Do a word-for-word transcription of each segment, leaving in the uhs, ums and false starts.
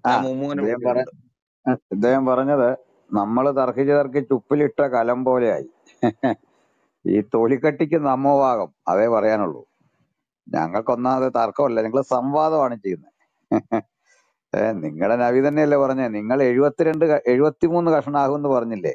ആ ഞാൻ മുമ്മുങ്ങനെ ഇദ്ദേഹം പറ വിട്ടിട്ടുണ്ട്. ഇദ്ദേഹം പറഞ്ഞത് നമ്മൾ തർക്കിച്ച് തർക്കിച്ച് ഉപ്പിലിട്ട കലം പോലെയായി. ഈ തൊലിക്കട്ടിക്ക് നമ്മഭാഗം അതേ പറയാനുള്ളൂ. ഞങ്ങൾക്കൊന്നാമത് തർക്കമല്ല, ഞങ്ങൾ സംവാദമാണ് ചെയ്യുന്നത്. ഏഹ് നിങ്ങളുടെ നബി തന്നെയല്ലേ പറഞ്ഞേ, നിങ്ങൾ എഴുപത്തിരണ്ട് ക- എഴുപത്തിമൂന്ന് കഷണാകും എന്ന് പറഞ്ഞില്ലേ?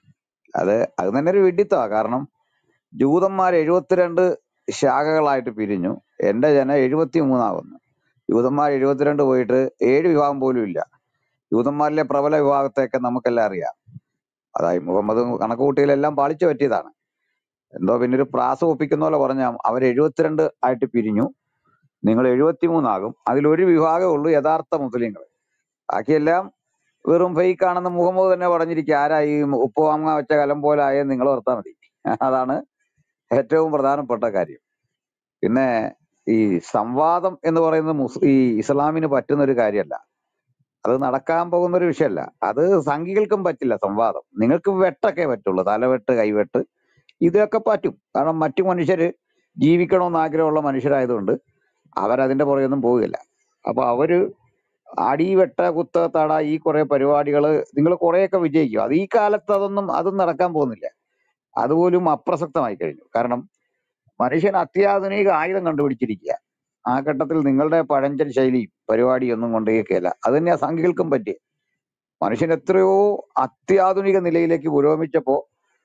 അത് അത് തന്നെ ഒരു വിഡിത്തമാ. കാരണം ജൂതന്മാർ എഴുപത്തിരണ്ട് ശാഖകളായിട്ട് പിരിഞ്ഞു, എന്റെ ജനം എഴുപത്തി മൂന്നാകുന്നു. ജൂതന്മാർ എഴുപത്തിരണ്ട് പോയിട്ട് ഏഴ് വിഭാഗം പോലും ഇല്ല. ജൂതന്മാരിലെ പ്രബല വിഭാഗത്തെയൊക്കെ നമുക്കെല്ലാം അറിയാം. അതായത് മുഹമ്മദ് കണക്കുകൂട്ടിയിലെല്ലാം പാളിച്ചു പറ്റിയതാണ്. എന്തോ പിന്നെ ഒരു പ്രാസ ഒപ്പിക്കുന്ന പോലെ പറഞ്ഞ അവർ എഴുപത്തിരണ്ട് ആയിട്ട് പിരിഞ്ഞു, നിങ്ങൾ എഴുപത്തിമൂന്നാകും. അതിലൊരു വിഭാഗമേ ഉള്ളൂ യഥാർത്ഥ മുസ്ലിങ്ങൾ, ബാക്കിയെല്ലാം വെറും ഫേക്ക് ആണെന്ന് മുഹമ്മദ് തന്നെ പറഞ്ഞിരിക്കുക. ആരാ ഈ ഉപ്പ് വാങ്ങാൻ വെച്ച കലം പോലെ ആയെന്ന് നിങ്ങൾ ഓർത്താൽ മതി. അതാണ് ഏറ്റവും പ്രധാനപ്പെട്ട കാര്യം. പിന്നെ ഈ സംവാദം എന്ന് പറയുന്നത് മുസ് ഈ ഇസ്ലാമിന് പറ്റുന്ന ഒരു കാര്യമല്ല. അത് നടക്കാൻ പോകുന്ന ഒരു വിഷയമല്ല. അത് സംഘികൾക്കും പറ്റില്ല സംവാദം. നിങ്ങൾക്ക് വെട്ടൊക്കെ പറ്റുള്ളൂ, തലവെട്ട്, കൈവെട്ട്, ഇതൊക്കെ പറ്റും. കാരണം മറ്റു മനുഷ്യര് ജീവിക്കണമെന്ന് ആഗ്രഹമുള്ള മനുഷ്യരായതുകൊണ്ട് അവരതിന്റെ പുറകെയൊന്നും പോവുകയില്ല. അപ്പൊ അവര് അടി, വെട്ട, കുത്ത, തട, ഈ കുറെ പരിപാടികൾ നിങ്ങൾ കുറെയൊക്കെ വിജയിക്കും. അത് ഈ കാലത്ത് അതൊന്നും അതും നടക്കാൻ പോകുന്നില്ല. അതുപോലും അപ്രസക്തമായി കഴിഞ്ഞു. കാരണം മനുഷ്യൻ അത്യാധുനിക ആയുധം കണ്ടുപിടിച്ചിരിക്കുക. ആ ഘട്ടത്തിൽ നിങ്ങളുടെ പഴഞ്ചൻ ശൈലിയും പരിപാടിയൊന്നും കൊണ്ടേക്കില്ല. അത് തന്നെയാ സംഘികൾക്കും പറ്റി. മനുഷ്യൻ എത്രയോ അത്യാധുനിക നിലയിലേക്ക് പുരോഗമിച്ചപ്പോ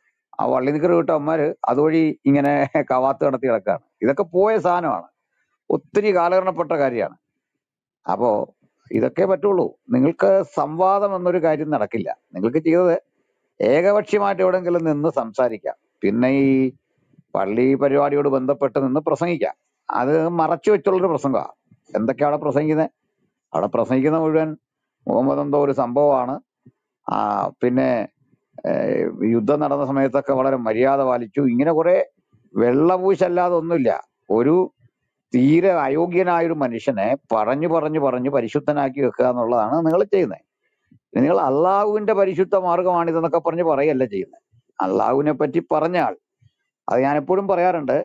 ആ വള്ളിനിക്കർ വിട്ട അമ്മമാര് അതുവഴി ഇങ്ങനെ കവാത്ത് നടത്തി കിടക്കുകയാണ്. ഇതൊക്കെ പോയ സാധനമാണ്, ഒത്തിരി കാലഹരണപ്പെട്ട കാര്യമാണ്. അപ്പോ ഇതൊക്കെ പറ്റുള്ളൂ. നിങ്ങൾക്ക് സംവാദം എന്നൊരു കാര്യം നടക്കില്ല. നിങ്ങൾക്ക് ചെയ്തത് ഏകപക്ഷീയമായിട്ട് എവിടെങ്കിലും നിന്ന് സംസാരിക്കാം, പിന്നെ ഈ പള്ളി പരിപാടിയോട് ബന്ധപ്പെട്ട് നിന്ന് പ്രസംഗിക്കാം. അത് മറച്ചു വെച്ചുള്ളൊരു പ്രസംഗമാണ്. എന്തൊക്കെയാ അവിടെ പ്രസംഗിക്കുന്നത്? അവിടെ പ്രസംഗിക്കുന്ന മുഴുവൻ മുഹമ്മദ് എന്തോ ഒരു സംഭവമാണ്. ആ പിന്നെ ഏഹ്, യുദ്ധം നടന്ന സമയത്തൊക്കെ വളരെ മര്യാദ പാലിച്ചു, ഇങ്ങനെ കുറെ വെള്ളപൂശല്ലാതെ ഒന്നുമില്ല. ഒരു തീരെ അയോഗ്യനായൊരു മനുഷ്യനെ പറഞ്ഞു പറഞ്ഞു പറഞ്ഞു പരിശുദ്ധനാക്കി വെക്കുക എന്നുള്ളതാണ് നിങ്ങൾ ചെയ്യുന്നത്. നിങ്ങൾ അള്ളാഹുവിന്റെ പരിശുദ്ധ മാർഗമാണിതെന്നൊക്കെ പറഞ്ഞ് പറയല്ല ചെയ്യുന്നത്. അള്ളാഹുവിനെ പറ്റി പറഞ്ഞാൽ, അത് ഞാൻ എപ്പോഴും പറയാറുണ്ട്,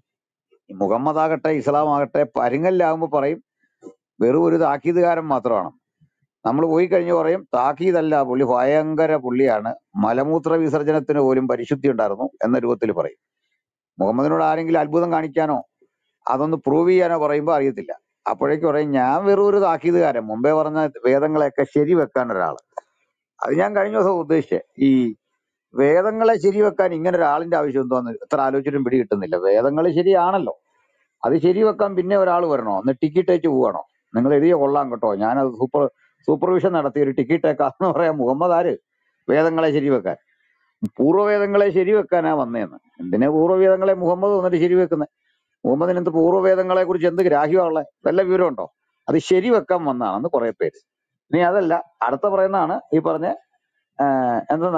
ഈ മുഹമ്മദ് ആകട്ടെ ഇസ്ലാം ആകട്ടെ പരുങ്ങലിലാകുമ്പോൾ പറയും വെറും ഒരു താക്കീതുകാരൻ മാത്രമാണ്. നമ്മൾ പോയി കഴിഞ്ഞ് പറയും താക്കീതല്ല, പുള്ളി ഭയങ്കര പുള്ളിയാണ്, മലമൂത്ര വിസർജനത്തിന് പോലും പരിശുദ്ധി ഉണ്ടായിരുന്നു എന്ന രൂപത്തിൽ പറയും. മുഹമ്മദിനോട് ആരെങ്കിലും അത്ഭുതം കാണിക്കാനോ അതൊന്ന് പ്രൂവ് ചെയ്യാനോ പറയുമ്പോൾ അറിയത്തില്ല. അപ്പോഴേക്കും പറയും ഞാൻ വെറും ഒരു താക്കീതുകാരൻ, മുമ്പേ പറഞ്ഞ വേദങ്ങളെയൊക്കെ ശരിവെക്കാൻ ഒരാൾ. അത് ഞാൻ കഴിഞ്ഞ ദിവസം ഉദ്ദേശിച്ചത്, ഈ വേദങ്ങളെ ശരിവെക്കാൻ ഇങ്ങനെ ഒരാളിന്റെ ആവശ്യം എന്തോന്ന് എത്ര ആലോചിച്ചിട്ടും പിടി കിട്ടുന്നില്ല. വേദങ്ങൾ ശരിയാണല്ലോ, അത് ശരിവെക്കാൻ പിന്നെ ഒരാൾ വരണോ? ഒന്ന് ടിക്കറ്റ് അയച്ച് പോവാണോ? നിങ്ങൾ എഴുതിയ കൊള്ളാം കേട്ടോ, ഞാനത് സൂപ്പർ സൂപ്പർവിഷൻ നടത്തി ഒരു ടിക്കറ്റ് അയക്കാന്ന് പറയാം മുഹമ്മദ് ആര് വേദങ്ങളെ ശരിവെക്കാൻ? പൂർവ്വവേദങ്ങളെ ശരിവെക്കാനാ വന്നേന്ന്. എന്തിനാ പൂർവ്വവേദങ്ങളെ മുഹമ്മദ് വന്നിട്ട് ശരിവെക്കുന്നത്? മുഹമ്മദിന് എന്ത് പൂർവ്വവേദങ്ങളെ കുറിച്ച് എന്ത് ഗ്രാഹ്യമുള്ളത്? വല്ല വിവരമുണ്ടോ? അത് ശരിവെക്കാൻ വന്നതാണെന്ന് കുറെ പേര്. ഇനി അതല്ല, അടുത്ത പറയുന്നതാണ് ഈ പറഞ്ഞ എന്തെന്നാ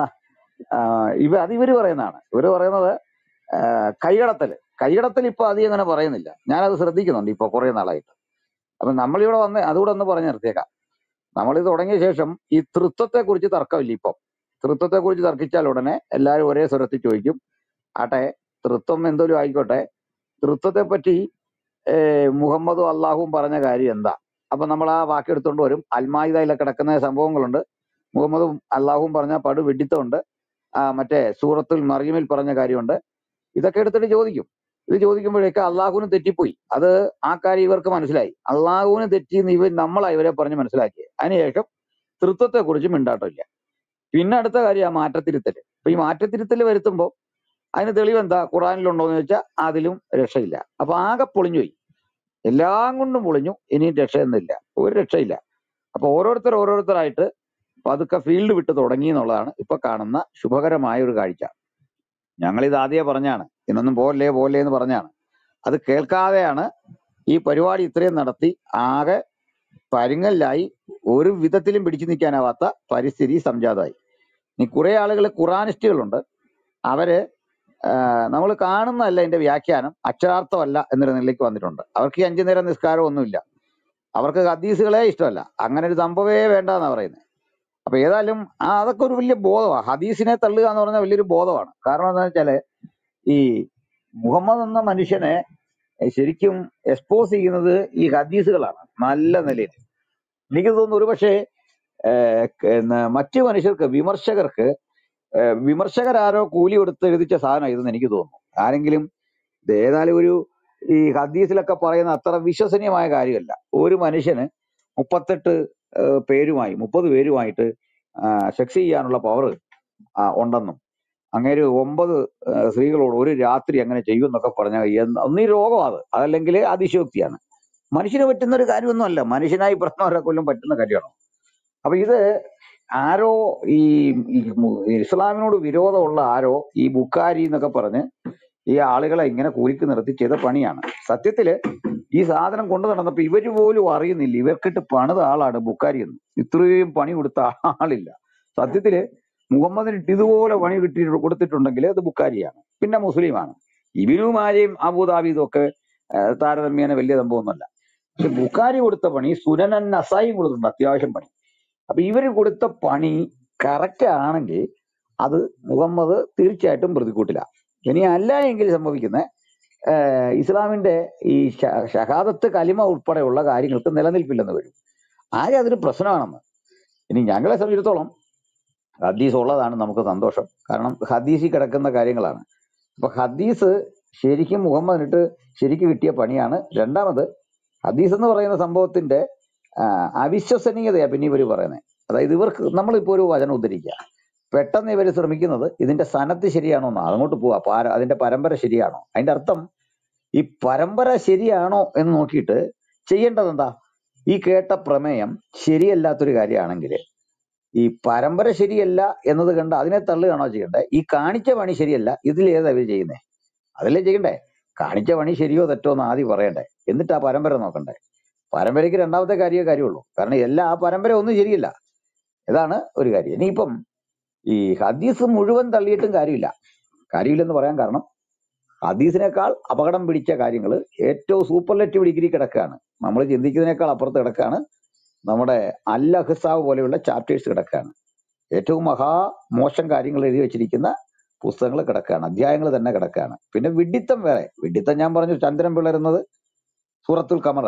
ഇവ അത് ഇവര് പറയുന്നതാണ്. ഇവര് പറയുന്നത് ആഹ് കൈകടത്തല്. കൈകടത്തൽ ഇപ്പൊ അധികം അങ്ങനെ പറയുന്നില്ല, ഞാനത് ശ്രദ്ധിക്കുന്നുണ്ട് ഇപ്പൊ കുറെ നാളായിട്ട്. അപ്പൊ നമ്മളിവിടെ വന്ന് അതുകൂടെ ഒന്ന് പറഞ്ഞു നിർത്തിയേക്കാം. നമ്മളിത് തുടങ്ങിയ ശേഷം ഈ തൃത്വത്തെ കുറിച്ച് തർക്കമില്ല. ഇപ്പം തൃത്വത്തെ കുറിച്ച് തർക്കിച്ചാൽ ഉടനെ എല്ലാവരും ഒരേ സ്വരത്തിൽ ചോദിക്കും, ആട്ടെ തൃത്വം എന്തോലും ആയിക്കോട്ടെ, തൃത്വത്തെ പറ്റി ഏഹ് മുഹമ്മദും അള്ളാഹുവും പറഞ്ഞ കാര്യം എന്താ? അപ്പൊ നമ്മൾ ആ വാക്ക് എടുത്തുകൊണ്ട് വരും. അൽമായിദയിലൊക്കെ കിടക്കുന്ന സംഭവങ്ങളുണ്ട്, മുഹമ്മദും അള്ളാഹുവും പറഞ്ഞ പടു വെഡിത്തമുണ്ട്, ആ മറ്റേ സൂറത്തുൽ മറിയമിൽ പറഞ്ഞ കാര്യമുണ്ട്. ഇതൊക്കെ എടുത്തിട്ട് ചോദിക്കും. ഇത് ചോദിക്കുമ്പോഴേക്ക് അള്ളാഹുവിന് തെറ്റിപ്പോയി, അത് ആ കാര്യം ഇവർക്ക് മനസ്സിലായി. അള്ളാഹുവിന് തെറ്റിന്ന് ഇവർ നമ്മളാ ഇവരെ പറഞ്ഞ് മനസ്സിലാക്കിയത്. അതിനുശേഷം തൃത്വത്തെ കുറിച്ച് മിണ്ടാട്ടമില്ല. പിന്നെ അടുത്ത കാര്യം ആ മാറ്റത്തിരുത്തല്. അപ്പൊ ഈ മാറ്റത്തിരുത്തല് വരുത്തുമ്പോൾ അതിന് തെളിവെന്താ? ഖുറാനിലുണ്ടോ എന്ന് ചോദിച്ചാൽ അതിലും രക്ഷയില്ല. അപ്പൊ ആകെ പൊളിഞ്ഞുപോയി, എല്ലാം കൊണ്ടും പൊളിഞ്ഞു. ഇനിയും രക്ഷയൊന്നുമില്ല, ഒരു രക്ഷയില്ല. അപ്പൊ ഓരോരുത്തർ ഓരോരുത്തരായിട്ട് പതുക്കെ ഫീൽഡ് വിട്ട് തുടങ്ങി എന്നുള്ളതാണ് ഇപ്പൊ കാണുന്ന ശുഭകരമായ ഒരു കാഴ്ച. ഞങ്ങളിത് ആദ്യമേ പറഞ്ഞാണ്, ഇന്നൊന്നും പോലേ പോലേ എന്ന് പറഞ്ഞാണ്. അത് കേൾക്കാതെയാണ് ഈ പരിപാടി ഇത്രയും നടത്തി ആകെ പരുങ്ങലിലായി, ഒരു വിധത്തിലും പിടിച്ചു നിൽക്കാനാവാത്ത പരിസ്ഥിതി സംജാതമായി. ഇനി കുറെ ആളുകൾ ഖുറാനിസ്റ്റുകളുണ്ട്, അവര് നമ്മൾ കാണുന്നതല്ല അതിന്റെ വ്യാഖ്യാനം, അക്ഷരാർത്ഥമല്ല എന്നൊരു നിലയ്ക്ക് വന്നിട്ടുണ്ട്. അവർക്ക് ഈ അഞ്ചു നേരം നിസ്കാരം ഒന്നുമില്ല, അവർക്ക് ഹദീസുകളെ ഇഷ്ടമല്ല, അങ്ങനെ ഒരു സംഭവമേ വേണ്ട എന്നാ പറയുന്നത്. അപ്പൊ ഏതായാലും ആ അതൊക്കെ ഒരു വലിയ ബോധമാണ്. ഹദീസിനെ തള്ളുക എന്ന് പറഞ്ഞാൽ വലിയൊരു ബോധമാണ്. കാരണം എന്താ വെച്ചാല് ഈ മുഹമ്മദ് എന്ന മനുഷ്യനെ ശരിക്കും എക്സ്പോസ് ചെയ്യുന്നത് ഈ ഹദീസുകളാണ് നല്ല നിലയിൽ. എനിക്ക് തോന്നുന്നു ഒരു പക്ഷേ മറ്റു മനുഷ്യർക്ക് വിമർശകർക്ക് ഏഹ് വിമർശകരാരോ കൂലി കൊടുത്ത് എഴുതിച്ച സാധനം ഇതെന്ന് എനിക്ക് തോന്നുന്നു. ആരെങ്കിലും ഇത് ഏതായാലും ഒരു ഈ ഹദീസിലൊക്കെ പറയുന്ന അത്ര വിശ്വസനീയമായ കാര്യമല്ല. ഒരു മനുഷ്യന് മുപ്പത്തെട്ട് ഏഹ് പേരുമായി മുപ്പത് പേരുമായിട്ട് സെക്സ് ചെയ്യാനുള്ള പവർ ഉണ്ടെന്നും അങ്ങേര് ഒമ്പത് ഏഹ് സ്ത്രീകളോട് ഒരു രാത്രി അങ്ങനെ ചെയ്യുമെന്നൊക്കെ പറഞ്ഞാൽ എന്ത് ഒന്നീ രോഗം അത് അതല്ലെങ്കിൽ അതിശയോക്തിയാണ്. മനുഷ്യന് പറ്റുന്ന ഒരു കാര്യമൊന്നും അല്ല. മനുഷ്യനായി പറഞ്ഞവരെ കൊല്ലും പറ്റുന്ന കാര്യമാണോ? അപ്പൊ ഇത് ആരോ ഈ ഈ മു- ഇസ്ലാമിനോട് വിരോധമുള്ള ആരോ ഈ ബുക്കാരി എന്നൊക്കെ പറഞ്ഞ് ഈ ആളുകളെ ഇങ്ങനെ കൂലിക്ക് നിർത്തി ചെയ്ത പണിയാണ്. സത്യത്തില് ഈ സാധനം കൊണ്ടു നടന്നപ്പോ ഇവര് പോലും അറിയുന്നില്ല ഇവർക്കിട്ട് പണിത ആളാണ് ബുക്കാരി എന്ന്. ഇത്രയും പണി കൊടുത്ത ആളില്ല സത്യത്തില്. മുഹമ്മദിന് ഇതുപോലെ പണി കിട്ടി കൊടുത്തിട്ടുണ്ടെങ്കിൽ അത് ബുക്കാരിയാണ്, പിന്നെ മുസ്ലിമാണ്. ഇബിനുമാരെയും അബൂദാബീദും ഒക്കെ ഏഹ് താരതമ്യേന വലിയ സംഭവമൊന്നുമല്ല. പക്ഷെ ബുക്കാരി കൊടുത്ത പണി സുനനൻ നസായി കൊടുത്തിട്ടുണ്ട് അത്യാവശ്യം പണി. അപ്പൊ ഇവര് കൊടുത്ത പണി കറക്റ്റ് ആണെങ്കിൽ അത് മുഹമ്മദ് തീർച്ചയായിട്ടും പ്രതിക്കൂട്ടില്ല. ഇനി അല്ല എങ്കിൽ സംഭവിക്കുന്ന ഏഹ് ഇസ്ലാമിന്റെ ഈ ഷ- ഷഹാദത്ത് കലിമ ഉൾപ്പെടെയുള്ള കാര്യങ്ങൾക്ക് നിലനിൽപ്പില്ലെന്ന് വരും. ആകെ അതൊരു പ്രശ്നമാണെന്ന്. ഇനി ഞങ്ങളെ സംബന്ധിച്ചിടത്തോളം ഹദീസ് ഉള്ളതാണ് നമുക്ക് സന്തോഷം. കാരണം ഹദീസിൽ കിടക്കുന്ന കാര്യങ്ങളാണ്. അപ്പൊ ഹദീസ് ശരിക്കും മുഹമ്മദിനിട്ട് ശരിക്കും കിട്ടിയ പണിയാണ്. രണ്ടാമത് ഹദീസ് എന്ന് പറയുന്ന സംഭവത്തിന്റെ ആ, അവിശ്വസനീയതയാ പിന്നെ ഇവർ പറയുന്നത്. അതായത് ഇവർക്ക് നമ്മളിപ്പോ ഒരു വചനം ഉദ്ധരിക്കുക, പെട്ടെന്ന് ഇവർ ശ്രമിക്കുന്നത് ഇതിന്റെ സനത്ത് ശരിയാണോ എന്നാ, അങ്ങോട്ട് പോവാ പാര അതിന്റെ പരമ്പര ശരിയാണോ. അതിന്റെ അർത്ഥം ഈ പരമ്പര ശരിയാണോ എന്ന് നോക്കിയിട്ട് ചെയ്യേണ്ടത് എന്താ, ഈ കേട്ട പ്രമേയം ശരിയല്ലാത്തൊരു കാര്യമാണെങ്കിൽ ഈ പരമ്പര ശരിയല്ല എന്നത് കണ്ട് അതിനെ തള്ളുകയാണോ ചെയ്യണ്ടേ? ഈ കാണിച്ച പണി ശരിയല്ല, ഇതിലേതാ ഇവർ ചെയ്യുന്നേ? അതല്ലേ ചെയ്യണ്ടേ? കാണിച്ച പണി ശരിയോ തെറ്റോ എന്ന് ആദ്യം പറയണ്ടേ, എന്നിട്ട് ആ പരമ്പര നോക്കണ്ടേ. പരമ്പരയ്ക്ക് രണ്ടാമത്തെ കാര്യമേ കാര്യമുള്ളൂ. കാരണം എല്ലാ ആ പരമ്പര ഒന്നും ശരിയല്ല. ഇതാണ് ഒരു കാര്യം. ഇനിയിപ്പം ഈ ഹദീസ് മുഴുവൻ തള്ളിയിട്ടും കാര്യമില്ല. കാര്യമില്ലെന്ന് പറയാൻ കാരണം ഹദീസിനേക്കാൾ അപകടം പിടിച്ച കാര്യങ്ങൾ ഏറ്റവും സൂപ്പർലെറ്റീവ് ഡിഗ്രി കിടക്കുകയാണ്. നമ്മൾ ചിന്തിക്കുന്നതിനേക്കാൾ അപ്പുറത്ത് കിടക്കുകയാണ്. നമ്മുടെ അൽ അഹ്സാബ് പോലെയുള്ള ചാപ്റ്റേഴ്സ് കിടക്കുകയാണ്. ഏറ്റവും മഹാ മോശം കാര്യങ്ങൾ എഴുതി വെച്ചിരിക്കുന്ന പുസ്തകങ്ങൾ കിടക്കുകയാണ്, അധ്യായങ്ങൾ തന്നെ കിടക്കുകയാണ്. പിന്നെ വിഡിത്തം വേറെ. വിഡിത്തം ഞാൻ പറഞ്ഞു, ചന്ദ്രൻ പിളരുന്നത്, സൂറത്തുൽ ഖമർ,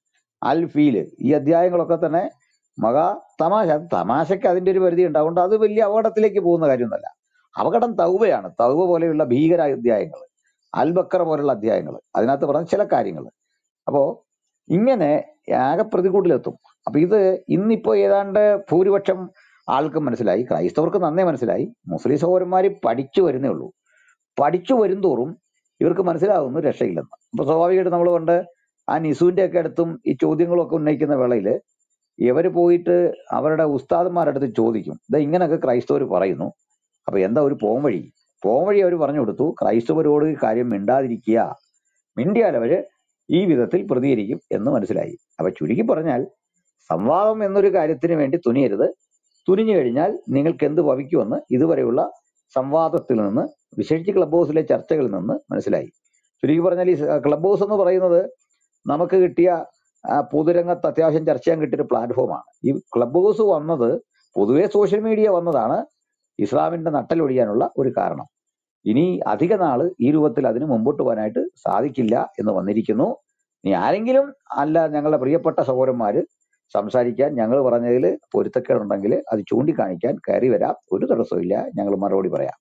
അൽ ഫീല്, ഈ അധ്യായങ്ങളൊക്കെ തന്നെ മഹാ തമാശ. തമാശയ്ക്ക് അതിന്റെ ഒരു പരിധി ഉണ്ട്. അതുകൊണ്ട് അത് വലിയ അപകടത്തിലേക്ക് പോകുന്ന കാര്യമൊന്നുമല്ല. അപകടം തൗബയാണ്. തൗബ പോലെയുള്ള ഭീകര അധ്യായങ്ങൾ, അൽ ബക്കറ പോലുള്ള അധ്യായങ്ങൾ, അതിനകത്ത് പറഞ്ഞ ചില കാര്യങ്ങൾ. അപ്പോ ഇങ്ങനെ ആകെ പ്രതികൂട്ടിലെത്തും. അപ്പൊ ഇത് ഇന്നിപ്പോ ഏതാണ്ട് ഭൂരിപക്ഷം ആൾക്കും മനസ്സിലായി, ക്രൈസ്തവർക്ക് നന്നേ മനസ്സിലായി. മുസ്ലിം സഹോദരന്മാര് പഠിച്ചു വരുന്നേ ഉള്ളൂ. പഠിച്ചു വരുംതോറും ഇവർക്ക് മനസ്സിലാകുന്നു രക്ഷയില്ലെന്ന്. അപ്പൊ സ്വാഭാവികമായിട്ട് നമ്മൾ കൊണ്ട് ആ നിസുവിന്റെ ഒക്കെ അടുത്തും ഈ ചോദ്യങ്ങളൊക്കെ ഉന്നയിക്കുന്ന വേളയില് ഇവര് പോയിട്ട് അവരുടെ ഉസ്താദന്മാരുടെ അടുത്ത് ചോദിക്കും, ഇതാ ഇങ്ങനെയൊക്കെ ക്രൈസ്തവർ പറയുന്നു, അപ്പൊ എന്താ ഒരു പോംവഴി? പോംവഴി അവർ പറഞ്ഞു കൊടുത്തു, ക്രൈസ്തവരോട് ഈ കാര്യം മിണ്ടാതിരിക്കുക, മിണ്ടിയാൽ അവര് ഈ വിധത്തിൽ പ്രതികരിക്കും എന്ന് മനസ്സിലായി. അപ്പൊ ചുരുക്കി പറഞ്ഞാൽ സംവാദം എന്നൊരു കാര്യത്തിന് വേണ്ടി തുനിയരുത്. തുനിഞ്ഞു കഴിഞ്ഞാൽ നിങ്ങൾക്ക് എന്ത് ഭവിക്കുമെന്ന് ഇതുവരെയുള്ള സംവാദത്തിൽ നിന്ന്, വിശേഷിച്ച് ക്ലബ് ഹൗസിലെ ചർച്ചകളിൽ നിന്ന് മനസ്സിലായി. ചുരുക്കി പറഞ്ഞാൽ ഈ ക്ലബ് ഹൗസ് എന്ന് പറയുന്നത് നമുക്ക് കിട്ടിയ ആ, പൊതുരംഗത്ത് അത്യാവശ്യം ചർച്ച ചെയ്യാൻ കിട്ടിയൊരു പ്ലാറ്റ്ഫോമാണ്. ഈ ക്ലബ് ഹൗസ് വന്നത്, പൊതുവെ സോഷ്യൽ മീഡിയ വന്നതാണ് ഇസ്ലാമിന്റെ നട്ടലൊടിയാനുള്ള ഒരു കാരണം. ഇനി അധിക നാള് ഈ രൂപത്തിൽ അതിന് മുമ്പോട്ട് പോകാനായിട്ട് സാധിക്കില്ല എന്ന് വന്നിരിക്കുന്നു. ഇനി ആരെങ്കിലും അല്ല ഞങ്ങളുടെ പ്രിയപ്പെട്ട സഹോദരന്മാര് സംസാരിക്കാൻ, ഞങ്ങൾ പറഞ്ഞതിൽ പൊരുത്തക്കേടുണ്ടെങ്കിൽ അത് ചൂണ്ടിക്കാണിക്കാൻ കയറി വരാം. ഒരു തടസ്സമില്ല, ഞങ്ങൾ മറുപടി പറയാം.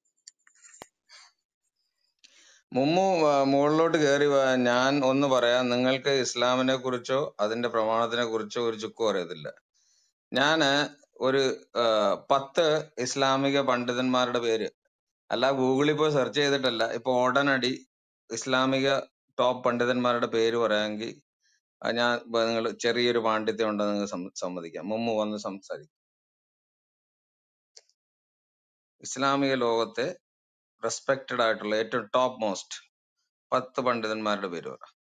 മുമ്മു ആ, മുകളിലോട്ട് കയറി വാ. ഞാൻ ഒന്ന് പറയാം. നിങ്ങൾക്ക് ഇസ്ലാമിനെ കുറിച്ചോ അതിന്റെ പ്രമാണത്തിനെ കുറിച്ചോ ഒരു ചുക്കും അറിയത്തില്ല. ഞാന് ഒരു ആ, പത്ത് ഇസ്ലാമിക പണ്ഡിതന്മാരുടെ പേര്, അല്ല ഗൂഗിളിൽ പോയി സെർച്ച് ചെയ്തിട്ടല്ല, ഇപ്പൊ ഉടനടി ഇസ്ലാമിക ടോപ്പ് പണ്ഡിതന്മാരുടെ പേര് പറയാമെങ്കിൽ ഞാൻ നിങ്ങൾ ചെറിയൊരു പാണ്ഡിത്യം ഉണ്ടെന്ന് നിങ്ങൾ സം- സമ്മതിക്കാം. മുമ്പ് വന്ന് സംസാരിക്കും. ഇസ്ലാമിക ലോകത്തെ റെസ്പെക്റ്റഡ് ആയിട്ടുള്ള ഏറ്റവും ടോപ്പ് മോസ്റ്റ് പത്ത് പണ്ഡിതന്മാരുടെ പേര് പറ.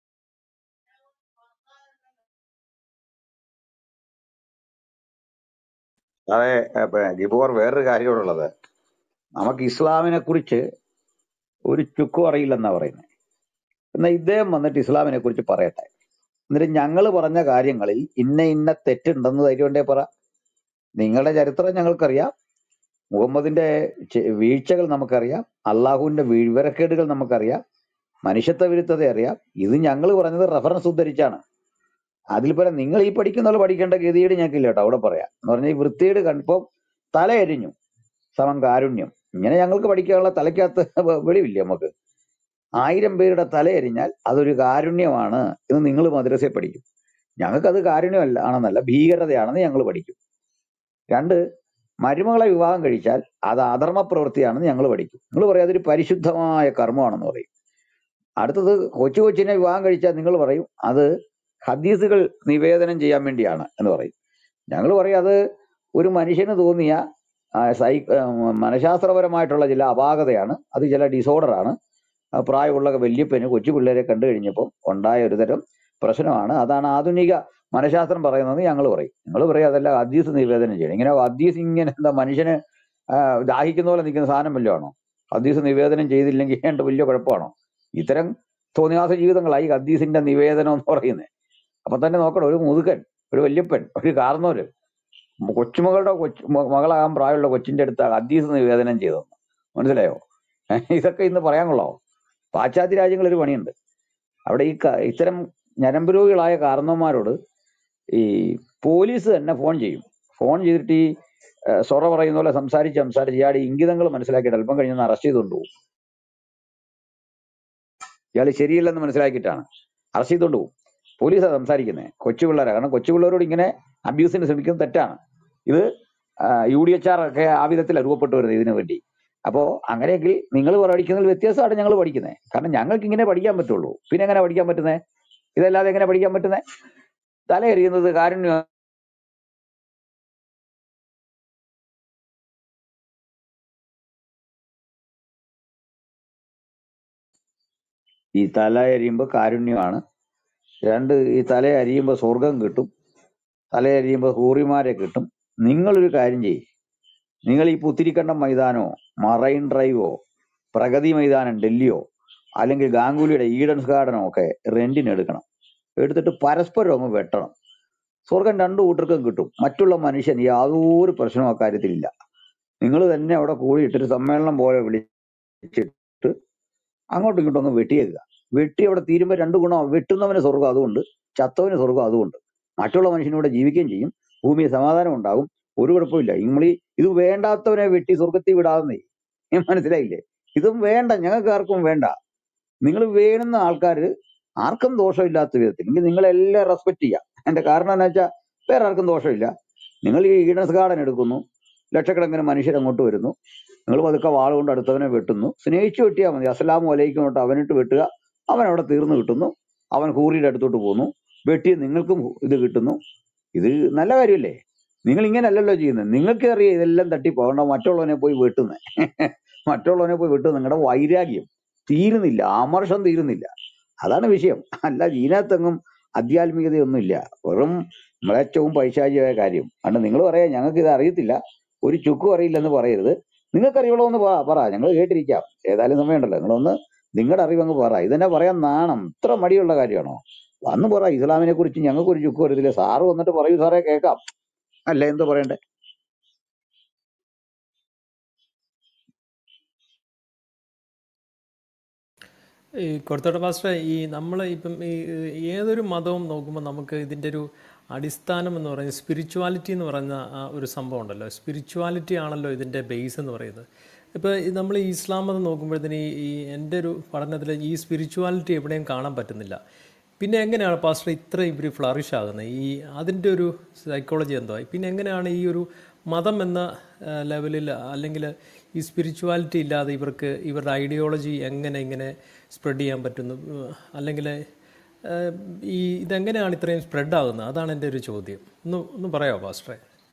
അതെ, ഗിബോർ, വേറൊരു കാര്യമുള്ളത്, നമുക്ക് ഇസ്ലാമിനെ കുറിച്ച് ഒരു ചുക്കും അറിയില്ലെന്നാ പറയുന്നത്. എന്നാൽ ഇദ്ദേഹം വന്നിട്ട് ഇസ്ലാമിനെ കുറിച്ച് പറയട്ടെ. എന്നിട്ട് ഞങ്ങൾ പറഞ്ഞ കാര്യങ്ങളിൽ ഇന്ന ഇന്ന തെറ്റുണ്ടെന്ന് ധൈര്യമുണ്ടേ പറ. നിങ്ങളുടെ ചരിത്രം ഞങ്ങൾക്കറിയാം, മുഹമ്മദിന്റെ ചെ- വീഴ്ചകൾ നമുക്കറിയാം, അള്ളാഹുവിന്റെ വിവരക്കേടുകൾ നമുക്കറിയാം, മനുഷ്യത്വ വിരുദ്ധത അറിയാം. ഇത് ഞങ്ങൾ പറഞ്ഞത് റെഫറൻസ് ഉദ്ധരിച്ചാണ്, അതിൽ പരം നിങ്ങൾ ഈ പഠിക്കുന്ന പോലെ പഠിക്കേണ്ട ഗതികേട് ഞങ്ങൾക്കില്ല കേട്ടോ. അവിടെ പറയാം എന്ന് പറഞ്ഞാൽ ഈ വൃത്തികേട് കണ്ടപ്പോൾ തല എരിഞ്ഞു സമം കാരുണ്യം. ഇങ്ങനെ ഞങ്ങൾക്ക് പഠിക്കാനുള്ള തലയ്ക്കകത്ത് വെ- വെളിവില്ലേ നമുക്ക്? ആയിരം പേരുടെ തല എരിഞ്ഞാൽ അതൊരു കാരുണ്യമാണ് എന്ന് നിങ്ങൾ മദ്രസയിൽ പഠിക്കും. ഞങ്ങൾക്കത് കാരുണ്യമല്ല ആണെന്നല്ല, ഭീകരതയാണെന്ന് ഞങ്ങൾ പഠിക്കും. രണ്ട്, മരുമകളെ വിവാഹം കഴിച്ചാൽ അത് അധർമ്മ പ്രവൃത്തിയാണെന്ന് ഞങ്ങൾ പഠിക്കും. നിങ്ങൾ പറയും അതൊരു പരിശുദ്ധമായ കർമ്മമാണെന്ന് പറയും. അടുത്തത്, കൊച്ചു കൊച്ചിനെ വിവാഹം കഴിച്ചാൽ നിങ്ങൾ പറയും അത് ഹദീസുകൾ നിവേദനം ചെയ്യാൻ വേണ്ടിയാണ് എന്ന് പറയും. ഞങ്ങൾ പറയും അത് ഒരു മനുഷ്യന് തോന്നിയ ആ, സൈ ആ, മനഃശാസ്ത്രപരമായിട്ടുള്ള ചില അപാകതയാണ്, അത് ചില ഡിസോർഡറാണ്. പ്രായമുള്ള വല്യപ്പന് കൊച്ചു പിള്ളേരെ കണ്ടു കഴിഞ്ഞപ്പോൾ ഉണ്ടായ ഒരു തരം പ്രശ്നമാണ്, അതാണ് ആധുനിക മനഃശാസ്ത്രം പറയുന്നത് ഞങ്ങൾ പറയും. നിങ്ങൾ പറയും അതല്ല ഹദീസ് നിവേദനം ചെയ്യണം. ഇങ്ങനെ ഹദീസ് ഇങ്ങനെ എന്താ മനുഷ്യന് ആ, ദാഹിക്കുന്ന പോലെ നിൽക്കുന്ന സാധനം വല്ലതും ആണോ? ഹദീസ് നിവേദനം ചെയ്തില്ലെങ്കിൽ ഏണ്ട വലിയ കുഴപ്പമാണോ? ഇത്തരം തോന്നിയാസ ജീവിതങ്ങളായി ഹദീസിന്റെ നിവേദനം എന്ന് പറയുന്നത്. അപ്പൊ തന്നെ നോക്കണം, ഒരു മുതുകൻ, ഒരു വല്യപ്പൻ, ഒരു കാർന്നോര് കൊച്ചുമകളുടെ കൊച്ചു മ- മകളാകാൻ പ്രായമുള്ള കൊച്ചിന്റെ അടുത്ത് ഹദീസ് നിവേദനം ചെയ്തതെന്ന് മനസ്സിലായോ? ഇതൊക്കെ ഇന്ന് പറയാൻ കൊള്ളാമോ? പാശ്ചാത്യ രാജ്യങ്ങളിൽ ഒരു പണിയുണ്ട്. അവിടെ ഈ ക- ഇത്തരം ഞരമ്പ് രോഗികളായ കാരണവന്മാരോട് ഈ പോലീസ് തന്നെ ഫോൺ ചെയ്യും. ഫോൺ ചെയ്തിട്ട് ഈ ഏഹ്, സൊറ പറയുന്ന പോലെ സംസാരിച്ച് സംസാരിച്ച് ഇയാൾ ഇംഗിതങ്ങൾ മനസ്സിലാക്കിയിട്ട് അല്പം കഴിഞ്ഞ് അറസ്റ്റ് ചെയ്തുകൊണ്ട് പോകും. ഇയാൾ ശരിയല്ലെന്ന് മനസ്സിലാക്കിയിട്ടാണ് അറസ്റ്റ് ചെയ്തുകൊണ്ട് പോകും. പോലീസാണ് സംസാരിക്കുന്നത്, കൊച്ചു പിള്ളേരാണ്. കാരണം കൊച്ചു പിള്ളേരോട് ഇങ്ങനെ അബ്യൂസിന് ശ്രമിക്കുന്നത് തെറ്റാണ്. ഇത് യു ഡി എച്ച് ആർ ഒക്കെ ആ വിധത്തിൽ രൂപപ്പെട്ടു വരുന്നത് ഇതിനു വേണ്ടി. അപ്പോ അങ്ങനെയെങ്കിൽ നിങ്ങൾ പഠിക്കുന്നതിൽ വ്യത്യാസമാണ് ഞങ്ങൾ പഠിക്കുന്നത്. കാരണം ഞങ്ങൾക്ക് ഇങ്ങനെ പഠിക്കാൻ പറ്റുള്ളൂ. പിന്നെ എങ്ങനെ പഠിക്കാൻ പറ്റുന്നത്? ഇതല്ലാതെ എങ്ങനെ പഠിക്കാൻ പറ്റുന്നത്? തല എറിയുന്നത് കാരുണ്യ ഈ തല എരിയുമ്പോൾ കാരുണ്യമാണ്. രണ്ട്, ഈ തല അരിയുമ്പോൾ സ്വർഗം കിട്ടും, തല അരിയുമ്പോൾ ഹൂറിമാരെ കിട്ടും. നിങ്ങളൊരു കാര്യം ചെയ്യും, നിങ്ങൾ ഈ പുത്തിരിക്കണ്ടം മൈതാനോ മറൈൻ ഡ്രൈവോ പ്രഗതി മൈതാനം ഡൽഹിയോ അല്ലെങ്കിൽ ഗാംഗുലിയുടെ ഈഡൻസ് ഗാർഡനോ ഒക്കെ റെന്റിന് എടുക്കണം. എടുത്തിട്ട് പരസ്പരം അങ്ങ് വെട്ടണം. സ്വർഗം രണ്ടു കൂട്ടർക്കും കിട്ടും. മറ്റുള്ള മനുഷ്യൻ യാതൊരു പ്രശ്നവും അക്കാര്യത്തിലില്ല. നിങ്ങൾ തന്നെ അവിടെ കൂടിയിട്ടൊരു സമ്മേളനം പോലെ വിളിച്ചിട്ട് അങ്ങോട്ടും ഇങ്ങോട്ടും അങ്ങ് വെട്ടിയേക്കുക. വെട്ടി അവിടെ തീരുമ്പോൾ രണ്ട് ഗുണം, വെട്ടുന്നവന് സ്വർഗം അതുകൊണ്ട്, ചത്തവന് സ്വർഗം അതുകൊണ്ട്. മറ്റുള്ള മനുഷ്യനൂടെ ജീവിക്കുകയും ചെയ്യും, ഭൂമിയിൽ സമാധാനം ഉണ്ടാകും, ഒരു കുഴപ്പമില്ല. നിങ്ങൾ ഈ ഇത് വേണ്ടാത്തവനെ വെട്ടി സ്വർഗത്തിൽ വിടാതെ മനസ്സിലായില്ലേ? ഇതും വേണ്ട, ഞങ്ങൾക്ക് ആർക്കും വേണ്ട. നിങ്ങൾ വേணுന്ന ആൾക്കാർ ആർക്കും ദോഷമില്ലാത്ത വിധത്തിൽ എങ്കിൽ നിങ്ങളെല്ലാം റെസ്പെക്ട് ചെയ്യാം. എന്റെ കാരണം എന്ന് വെച്ചാൽ വേറെ ആർക്കും ദോഷമില്ല. നിങ്ങൾ ഈ ഈഡൻസ് ഗാർഡൻ എടുക്കുന്നു, ലക്ഷക്കണക്കിന് മനുഷ്യർ അങ്ങോട്ട് വരുന്നു, നിങ്ങൾ പതുക്കെ വാളുകൊണ്ട് അടുത്തവനെ വെട്ടുന്നു. സ്നേഹിച്ചു വെട്ടിയാൽ മതി. അസ്സലാമു അലൈക്കും തൊട്ട് അവനിട്ട് വെട്ടുക, അവൻ അവിടെ തീർന്നു കിട്ടുന്നു, അവൻ ഹൂറിയുടെ അടുത്തോട്ട് പോകുന്നു, വെട്ടി നിങ്ങൾക്കും ഇത് കിട്ടുന്നു. ഇത് നല്ല കാര്യമല്ലേ? നിങ്ങൾ ഇങ്ങനെയല്ലല്ലോ ചെയ്യുന്നത്. നിങ്ങൾക്ക് അറിയാം ഇതെല്ലാം തട്ടി പോകണ്ട, മറ്റുള്ളവനെ പോയി വെട്ടുന്നത് മറ്റുള്ളവനെ പോയി വെട്ടുന്നത് നിങ്ങളുടെ വൈരാഗ്യം തീരുന്നില്ല, ആമർഷം തീരുന്നില്ല. അതാണ് വിഷയം. അല്ല ഇതിനകത്തെങ്ങും ആധ്യാത്മികതയൊന്നുമില്ല, വെറും മ്ലേച്ഛവും പൈശാചികമായ കാര്യം. അതുകൊണ്ട് നിങ്ങൾ പറയാം ഞങ്ങൾക്ക് ഇത് അറിയത്തില്ല, ഒരു ചുക്കും അറിയില്ലെന്ന് പറയരുത്. നിങ്ങൾക്ക് അറിയുള്ളൂ എന്ന് പറ പറ ഞങ്ങൾ കേട്ടിരിക്കാം. ഏതായാലും സമയമുണ്ടല്ലോ, നിങ്ങളൊന്ന് നിങ്ങളുടെ അറിവങ്ങ് പറ. ഇതെന്നെ പറയാൻ നാണം, ഇത്ര മടിയുള്ള കാര്യമാണോ? വന്ന് പറ, ഇസ്ലാമിനെ കുറിച്ച് ഞങ്ങൾക്ക് ഒരു ചുക്കും അറിയത്തില്ല. സാറ് വന്നിട്ട് പറയൂ സാറേ, കേൾക്കാം. അല്ല എന്തോ പറയണ്ടേ? ഈ കൊടുത്തോട്ട പാസ്റ്റർ, ഈ നമ്മൾ ഇപ്പം ഈ ഏതൊരു മതവും നോക്കുമ്പോൾ നമുക്ക് ഇതിൻ്റെ ഒരു അടിസ്ഥാനം എന്ന് പറയുന്നത് സ്പിരിച്വാലിറ്റി എന്ന് പറയുന്ന ആ ഒരു സംഭവം ഉണ്ടല്ലോ. സ്പിരിച്വാലിറ്റി ആണല്ലോ ഇതിൻ്റെ ബേസ് എന്ന് പറയുന്നത്. ഇപ്പോൾ നമ്മൾ ഈ ഇസ്ലാം മതം നോക്കുമ്പോഴത്തേന് ഈ ഈ എൻ്റെ ഒരു പഠനത്തിൽ ഈ സ്പിരിച്വാലിറ്റി എവിടെയും കാണാൻ പറ്റുന്നില്ല. പിന്നെ എങ്ങനെയാണ് പാസ്റ്റർ ഇത്ര ഇവർ ഫ്ലറിഷ് ആകുന്നത്? ഈ അതിൻ്റെ ഒരു സൈക്കോളജി എന്തോ? പിന്നെ എങ്ങനെയാണ് ഈ ഒരു മതം എന്ന ലെവലിൽ അല്ലെങ്കിൽ ഈ സ്പിരിച്വാലിറ്റി ഇല്ലാതെ ഇവർക്ക് ഇവരുടെ ഐഡിയോളജി എങ്ങനെ ഇങ്ങനെ സ്പ്രെഡ് ചെയ്യാൻ പറ്റുന്നു? അല്ലെങ്കിൽ ഈ ഇതെങ്ങനെയാണ് ഇത്രയും സ്പ്രെഡ് ആകുന്നത്? അതാണ് എൻ്റെ ഒരു ചോദ്യം. ഒന്ന് ഒന്ന് പറയാമോ പാസ്റ്ററെ?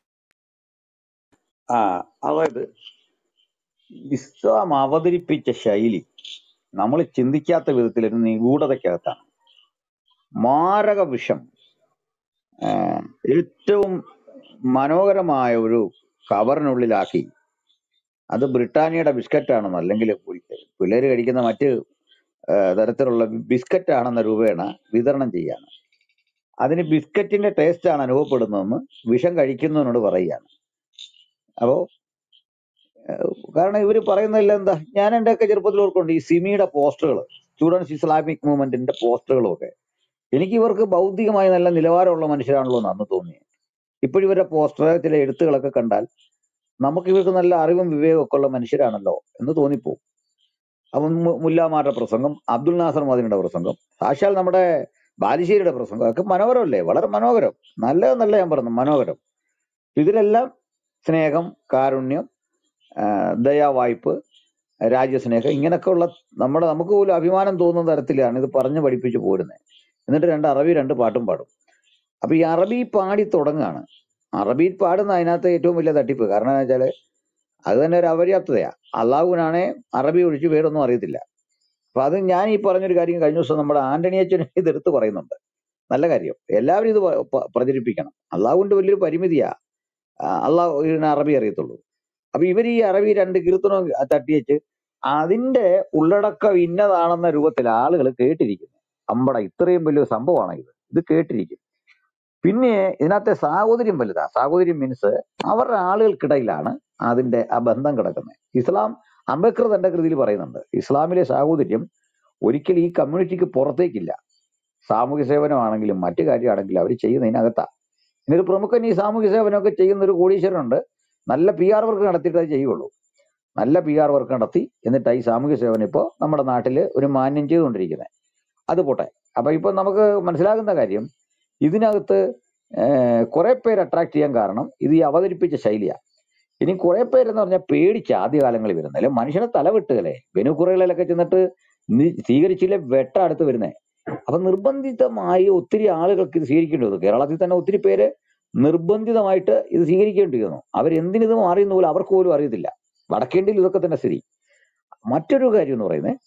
ആ അതായത് ഇസ്ലാം അവതരിപ്പിച്ച ശൈലി നമ്മൾ ചിന്തിക്കാത്ത വിധത്തിൽ ഒരു നിഗൂഢതയ്ക്കകത്താണ്. മാരക വിഷം, ആ, ഏറ്റവും മനോഹരമായ ഒരു കവറിനുള്ളിലാക്കി, അത് ബ്രിട്ടാനിയയുടെ ബിസ്ക്കറ്റാണെന്നോ അല്ലെങ്കിൽ പിള്ളേര് കഴിക്കുന്ന മറ്റ് ആ, തരത്തിലുള്ള ബിസ്ക്കറ്റ് ആണെന്ന രൂപേണ വിതരണം ചെയ്യാണ്. അതിന് ബിസ്ക്കറ്റിന്റെ ടേസ്റ്റ് ആണ് അനുഭവപ്പെടുന്നതെന്ന് വിഷം കഴിക്കുന്നതിനോട് പറയുകയാണ്. അപ്പോ കാരണം ഇവര് പറയുന്നതെല്ലാം എന്താ, ഞാൻ എന്റെ ഒക്കെ ചെറുപ്പത്തിൽ ഓർക്കുന്നുണ്ട് ഈ സിമിയുടെ പോസ്റ്ററുകൾ, സ്റ്റുഡൻസ് ഇസ്ലാമിക് മൂവ്മെന്റിന്റെ പോസ്റ്ററുകളും ഒക്കെ എനിക്ക് ഇവർക്ക് ബൗദ്ധികമായി നല്ല നിലവാരമുള്ള മനുഷ്യരാണല്ലോ എന്ന് അന്ന് തോന്നി. ഇപ്പോഴും ഇവരുടെ പോസ്റ്റർ ചില എഴുത്തുകളൊക്കെ കണ്ടാൽ നമുക്ക് ഇവർക്ക് നല്ല അറിവും വിവേകവും ഒക്കെ ഉള്ള മനുഷ്യരാണല്ലോ എന്ന് തോന്നിപ്പോവും. അപ്പം മു- മുല്ലാമാരുടെ പ്രസംഗം, അബ്ദുൽ നാസർ മദനിയുടെ പ്രസംഗം, സാക്ഷാൽ നമ്മുടെ ബാലുശ്ശേരിയുടെ പ്രസംഗം ഒക്കെ മനോഹരമല്ലേ? വളരെ മനോഹരം. നല്ലതെന്നല്ല ഞാൻ പറഞ്ഞു, മനോഹരം. ഇതിലെല്ലാം സ്നേഹം, കാരുണ്യം, ആ, ദയാവായ്പ്, രാജ്യസ്നേഹം, ഇങ്ങനെയൊക്കെയുള്ള നമ്മുടെ നമുക്ക് പോലും അഭിമാനം തോന്നുന്ന തരത്തിലാണ് ഇത് പറഞ്ഞ് പഠിപ്പിച്ച് പോരുന്നത്. എന്നിട്ട് രണ്ട് അറബി രണ്ട് പാട്ടും പാടും. അപ്പൊ ഈ അറബി പാടി തുടങ്ങുകയാണ്. അറബി പാടുന്ന അതിനകത്ത് ഏറ്റവും വലിയ തട്ടിപ്പ്. കാരണം എന്താ വെച്ചാല് അത് തന്നെ ഒരു അപര്യാപ്തതയാ. അള്ളാഹുവിനാണെ അറബി ഒഴിച്ച് വേറൊന്നും അറിയത്തില്ല. അപ്പൊ അത് ഞാൻ ഈ പറഞ്ഞൊരു കാര്യം കഴിഞ്ഞ ദിവസം നമ്മുടെ ആന്റണി അച്ഛൻ ഇത് എടുത്ത് പറയുന്നുണ്ട്. നല്ല കാര്യം, എല്ലാവരും ഇത് പ- പ- പ്രചരിപ്പിക്കണം. അള്ളാഹുവിന്റെ വലിയൊരു പരിമിതിയാ. ആ, അള്ളാഹുവിന് അറബി അറിയത്തുള്ളൂ. അപ്പൊ ഇവർ ഈ അറബി രണ്ട് കീർത്തനം തട്ടിയേച്ച് അതിന്റെ ഉള്ളടക്കം ഇന്നതാണെന്ന രൂപത്തിൽ ആളുകൾ കേട്ടിരിക്കുന്നു. അമ്പട ഇത്രയും വലിയ സംഭവമാണ് ഇത് ഇത് കേട്ടിരിക്കും. പിന്നെ ഇതിനകത്തെ സാഹോദര്യം വലുതാ. സാഹോദര്യം മീൻസ് അവരുടെ ആളുകൾക്കിടയിലാണ് അതിന്റെ ആ ബന്ധം കിടക്കുന്നത്. ഇസ്ലാം അംബേദ്കർ തന്റെ കൃതിയിൽ പറയുന്നുണ്ട്, ഇസ്ലാമിലെ സാഹോദര്യം ഒരിക്കലും ഈ കമ്മ്യൂണിറ്റിക്ക് പുറത്തേക്കില്ല. സാമൂഹ്യ സേവനമാണെങ്കിലും മറ്റു കാര്യമാണെങ്കിലും അവർ ചെയ്യുന്നതിനകത്താ. ഇനി ഒരു പ്രമുഖൻ ഈ സാമൂഹ്യ സേവനമൊക്കെ ചെയ്യുന്ന ഒരു കോടീശ്വരനുണ്ട്, നല്ല പി ആർ വർക്ക് നടത്തിയിട്ട് അത് ചെയ്യുള്ളൂ. നല്ല പി ആർ വർക്ക് നടത്തി എന്നിട്ടാണ് ഈ സാമൂഹ്യ സേവനം ഇപ്പോൾ നമ്മുടെ നാട്ടിൽ ഒരു മാന്യം ചെയ്തുകൊണ്ടിരിക്കുന്നത്. അത് പോട്ടെ. അപ്പൊ ഇപ്പൊ നമുക്ക് മനസ്സിലാകുന്ന കാര്യം, ഇതിനകത്ത് കുറെ പേര് അട്രാക്ട് ചെയ്യാൻ കാരണം ഇത് ഈ അവതരിപ്പിച്ച ശൈലിയാണ്. ഇനി കുറെ പേരെന്ന് പറഞ്ഞാൽ പേടിച്ച് ആദ്യകാലങ്ങളിൽ വരുന്നത്, അല്ലെ മനുഷ്യനെ തലവെട്ടുകല്ലേ, വെനുക്കുറകളിലൊക്കെ ചെന്നിട്ട് നീ സ്വീകരിച്ചില്ലേ വെട്ട അടുത്ത് വരുന്നേ. അപ്പൊ നിർബന്ധിതമായി ഒത്തിരി ആളുകൾക്ക് ഇത് സ്വീകരിക്കേണ്ടി വന്നു. കേരളത്തിൽ തന്നെ ഒത്തിരി പേര് നിർബന്ധിതമായിട്ട് ഇത് സ്വീകരിക്കേണ്ടി വന്നു. അവരെന്തിനിത് മാറിയെന്ന് പോലും അവർക്ക് പോലും അറിയത്തില്ല. വടക്കേണ്ടിയിൽ ഇതൊക്കെ തന്നെ സ്ഥിതി. മറ്റൊരു കാര്യം എന്ന് പറയുന്നത്,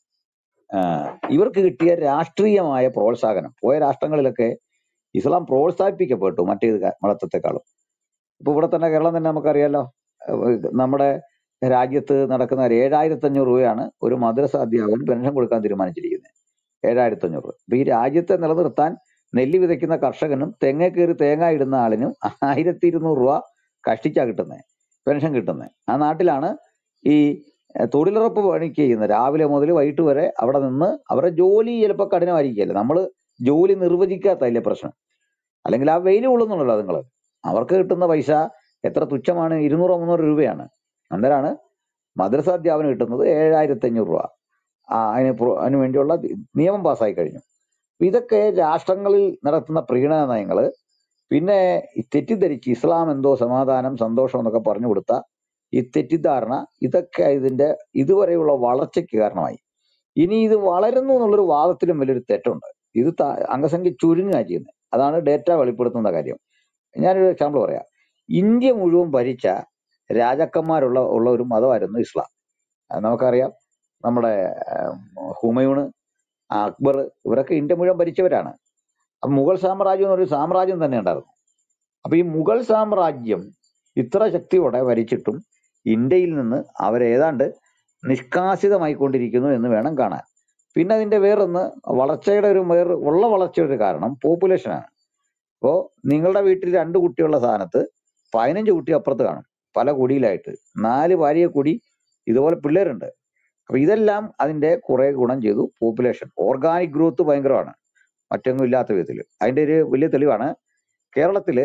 ആഹ് ഇവർക്ക് കിട്ടിയ രാഷ്ട്രീയമായ പ്രോത്സാഹനം. പോയ രാഷ്ട്രങ്ങളിലൊക്കെ ഇസ്ലാം പ്രോത്സാഹിപ്പിക്കപ്പെട്ടു മറ്റേത് ക- മതത്തെക്കാളും. ഇപ്പൊ ഇവിടെ തന്നെ കേരളം തന്നെ നമുക്കറിയാലോ. ഏഹ് നമ്മുടെ രാജ്യത്ത് നടക്കുന്ന ഒരു ഏഴായിരത്തി അഞ്ഞൂറ് രൂപയാണ് ഒരു മദ്രസ അധ്യാപകന് പെൻഷൻ കൊടുക്കാൻ തീരുമാനിച്ചിരിക്കുന്നത്. ഏഴായിരത്തി അഞ്ഞൂറ് രൂപ. അപ്പൊ ഈ രാജ്യത്തെ നിലനിർത്താൻ നെല്ല് വിതയ്ക്കുന്ന കർഷകനും തെങ്ങ കയറി തേങ്ങ ഇടുന്ന ആളിനും ആയിരത്തി ഇരുന്നൂറ് രൂപ കഷ്ടിച്ചാ കിട്ടുന്നത്, പെൻഷൻ കിട്ടുന്നത്. ആ നാട്ടിലാണ് ഈ ഏഹ് തൊഴിലുറപ്പ് പണിക്ക് ചെയ്യുന്നത്. രാവിലെ മുതൽ വൈകിട്ട് വരെ അവിടെ നിന്ന് അവരുടെ ജോലി ചിലപ്പോൾ കഠിനമായിരിക്കുകയല്ലേ. നമ്മൾ ജോലി നിർവചിക്കാത്തതിലെ പ്രശ്നം. അല്ലെങ്കിൽ ആ വെയിൽ കൊള്ളുന്നുണ്ടല്ലോ നിങ്ങൾ. അവർക്ക് കിട്ടുന്ന പൈസ എത്ര തുച്ഛമാണ്, ഇരുന്നൂറോ മുന്നൂറ് രൂപയാണ്. അന്നേരമാണ് മദ്രസ അധ്യാപനം കിട്ടുന്നത് ഏഴായിരത്തി അഞ്ഞൂറ് രൂപ. ആ അതിന് പ്രോ- അതിന് വേണ്ടിയുള്ള നിയമം പാസ്സായി കഴിഞ്ഞു. അപ്പൊ ഇതൊക്കെ രാഷ്ട്രങ്ങളിൽ നടത്തുന്ന പ്രീണന നയങ്ങള്. പിന്നെ ഈ തെറ്റിദ്ധരിച്ച് ഇസ്ലാം എന്തോ സമാധാനം സന്തോഷം എന്നൊക്കെ പറഞ്ഞു കൊടുത്ത ഈ തെറ്റിദ്ധാരണ, ഇതൊക്കെ ഇതിന്റെ ഇതുവരെയുള്ള വളർച്ചയ്ക്ക് കാരണമായി. ഇനി ഇത് വളരുന്നു എന്നുള്ളൊരു വാദത്തിലും വലിയൊരു തെറ്റുണ്ട്. ഇത് ത- അംഗസംഖ്യ ചുരുങ്ങുക ചെയ്യുന്നത്. അതാണ് ഡേറ്റ വെളിപ്പെടുത്തുന്ന കാര്യം. ഞാനൊരു എക്സാമ്പിൾ പറയാം. ഇന്ത്യ മുഴുവൻ ഭരിച്ച രാജാക്കന്മാരുള്ള ഉള്ള ഒരു മതമായിരുന്നു ഇസ്ലാം. അത് നമുക്കറിയാം. നമ്മുടെ ആഹ്, ഹുമയൂണ്, അക്ബർ, ഇവരൊക്കെ ഇന്ത്യ മുഴുവൻ ഭരിച്ചവരാണ്. അപ്പൊ മുഗൾ സാമ്രാജ്യം എന്നൊരു സാമ്രാജ്യം തന്നെ ഉണ്ടായിരുന്നു. അപ്പൊ ഈ മുഗൾ സാമ്രാജ്യം ഇത്ര ശക്തിയോടെ ഭരിച്ചിട്ടും ഇന്ത്യയിൽ നിന്ന് അവരേതാണ്ട് നിഷ്കാസിതമായിക്കൊണ്ടിരിക്കുന്നു എന്ന് വേണം കാണാൻ. പിന്നെ അതിന്റെ വേറൊന്ന്, വളർച്ചയുടെ ഒരു വേറെ ഉള്ള വളർച്ചയുടെ ഒരു കാരണം പോപ്പുലേഷനാണ്. അപ്പോ നിങ്ങളുടെ വീട്ടിൽ രണ്ട് കുട്ടിയുള്ള സ്ഥാനത്ത് പതിനഞ്ച് കുട്ടി അപ്പുറത്ത് കാണും, പല കുടിയിലായിട്ട്. നാല് ഭാര്യ കൂടി ഇതുപോലെ പിള്ളേരുണ്ട്. അപ്പൊ ഇതെല്ലാം അതിന്റെ കുറെ ഗുണം ചെയ്തു. പോപ്പുലേഷൻ ഓർഗാനിക് ഗ്രോത്ത് ഭയങ്കരമാണ്, മറ്റൊന്നും ഇല്ലാത്ത വിധത്തിൽ. അതിന്റെ ഒരു വലിയ തെളിവാണ് കേരളത്തില്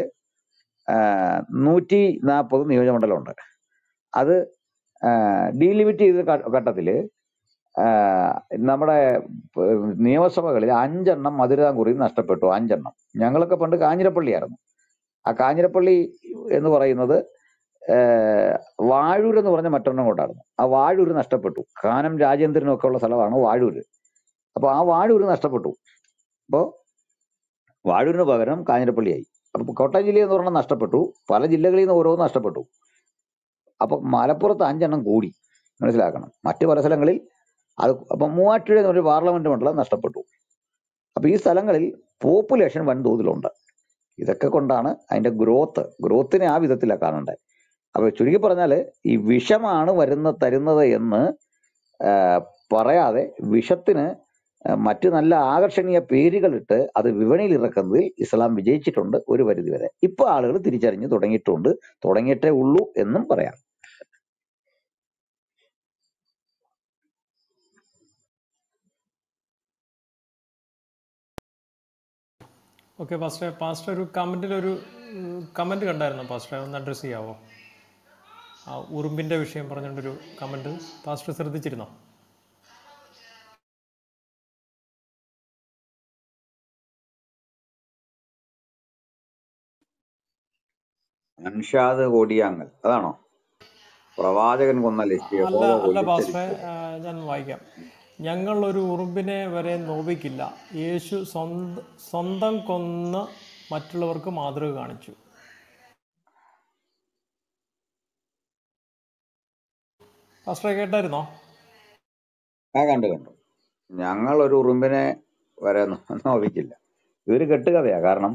നൂറ്റി നാൽപ്പത് നിയോജകമണ്ഡലമുണ്ട്. അത് ഡീലിമിറ്റ് ചെയ്ത ഘ- ഘട്ടത്തില് ആഹ് നമ്മുടെ പ് നിയമസഭകളിൽ അഞ്ചെണ്ണം മധുരതാംകുറിയിൽ നഷ്ടപ്പെട്ടു. അഞ്ചെണ്ണം. ഞങ്ങളൊക്കെ പണ്ട് കാഞ്ഞിരപ്പള്ളിയായിരുന്നു. ആ കാഞ്ഞിരപ്പള്ളി എന്ന് പറയുന്നത് ഏഹ് വാഴൂർ എന്ന് പറഞ്ഞ മറ്റൊരെണ്ണം കൊണ്ടായിരുന്നു. ആ വാഴൂര് നഷ്ടപ്പെട്ടു. കാനം രാജേന്ദ്രനും ഒക്കെ ഉള്ള സ്ഥലമാണ് വാഴൂര്. അപ്പൊ ആ വാഴൂര് നഷ്ടപ്പെട്ടു. അപ്പോ വാഴൂരിന് പകരം കാഞ്ഞിരപ്പള്ളിയായി. അപ്പൊ കോട്ടയം ജില്ല എന്ന് പറഞ്ഞാൽ നഷ്ടപ്പെട്ടു. പല ജില്ലകളിൽ നിന്ന് ഓരോന്ന് നഷ്ടപ്പെട്ടു. അപ്പൊ മലപ്പുറത്ത് അഞ്ചെണ്ണം കൂടി, മനസ്സിലാക്കണം. മറ്റു പല സ്ഥലങ്ങളിൽ അത് അപ്പൊ മൂവാറ്റുപുഴ എന്ന് ഒരു പാർലമെന്റ് മണ്ഡലം നഷ്ടപ്പെട്ടു. അപ്പൊ ഈ സ്ഥലങ്ങളിൽ പോപ്പുലേഷൻ വൻതോതിലുണ്ട്. ഇതൊക്കെ കൊണ്ടാണ് അതിന്റെ ഗ്രോത്ത്. ഗ്രോത്തിനെ ആ വിധത്തിലാണ് കാണണ്ടേ. അപ്പൊ ചുരുക്കി പറഞ്ഞാല് ഈ വിഷമാണ് വരുന്ന തരുന്നത് എന്ന് ആ, പറയാതെ വിഷത്തിന് ആ, മറ്റ് നല്ല ആകർഷണീയ പേരുകളിട്ട് അത് വിപണിയിൽ ഇറക്കുന്നതിൽ ഇസ്ലാം വിജയിച്ചിട്ടുണ്ട് ഒരു പരിധി വരെ. ഇപ്പൊ ആളുകൾ തിരിച്ചറിഞ്ഞു തുടങ്ങിയിട്ടുണ്ട്, തുടങ്ങിയിട്ടേ ഉള്ളൂ എന്നും പറയാം. ഓക്കെ പാസ്റ്റർ, പാസ്റ്റർ ഒരു കമൻറ്റിൽ ഒരു കമൻറ്റ് കണ്ടായിരുന്നോ പാസ്റ്റർ? ഒന്ന് അഡ്രസ്സ് ചെയ്യാവോ? ആ ഉറുമ്പിൻ്റെ വിഷയം പറഞ്ഞുകൊണ്ടൊരു കമൻറ്റ് പാസ്റ്റർ ശ്രദ്ധിച്ചിരുന്നോ? അൻഷാദ് കോടിയാങ്ങൽ അതാണോ? പ്രവാചകൻ കൊന്ന ലിസ്റ്റ് അല്ല യഹോവ അല്ല കൊല്ലിച്ച പാസ്റ്ററെ, ലിസ്റ്റ്. ആ, ഞാൻ വായിക്കാം. ഞങ്ങൾ ഒരു ഉറുമ്പിനെ വരെ നോവിക്കില്ല. യേശു സ്വന്തം സ്വന്തം കൊന്ന് മറ്റുള്ളവർക്ക് മാതൃക കാണിച്ചു. പാസ്റ്ററെ കേട്ടായിരുന്നോ? ആ കണ്ടു കണ്ടു. ഞങ്ങൾ ഒരു ഉറുമ്പിനെ വരെ നോ- നോവിക്കില്ല. ഇതൊരു കെട്ടുകഥയാ. കാരണം